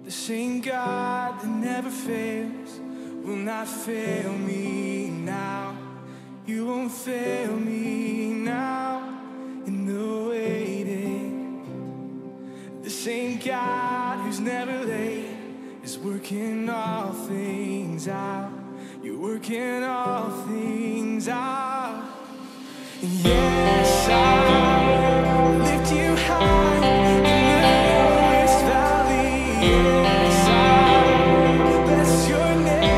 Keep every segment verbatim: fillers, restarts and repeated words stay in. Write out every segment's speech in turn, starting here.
The same God that never fails will not fail me now. You won't fail me now in the waiting. The same God who's never late is working all things out. You're working all things out. And yes, I lift you high in the lowest valley. Yes, I bless your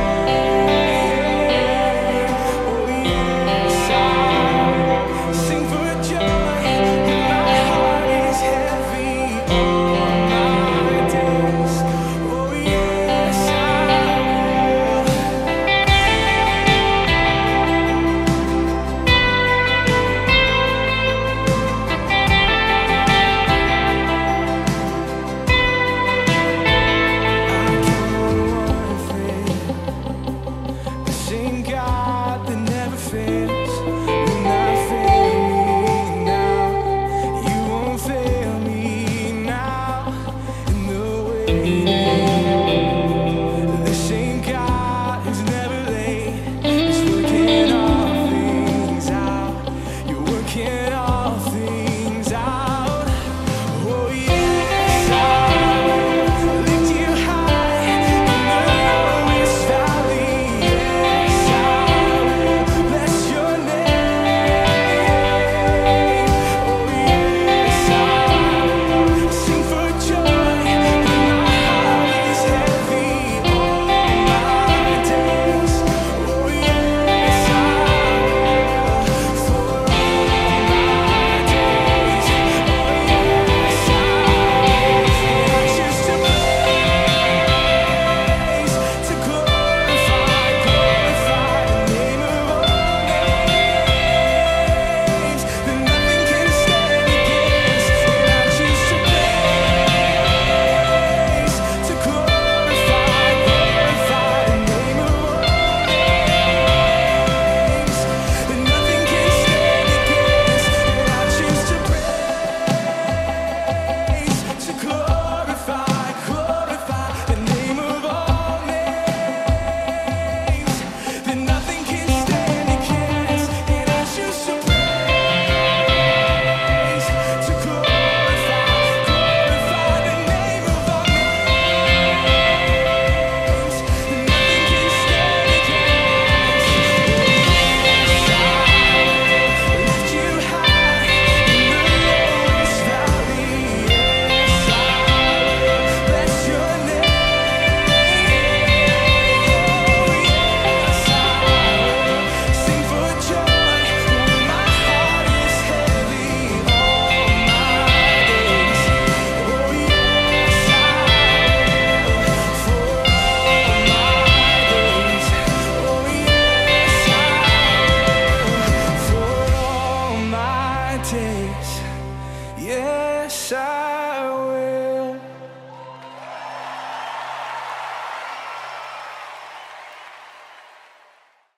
name. Oh yes, I sing for joy when my heart is heavy all my days. Oh yes, I yeah.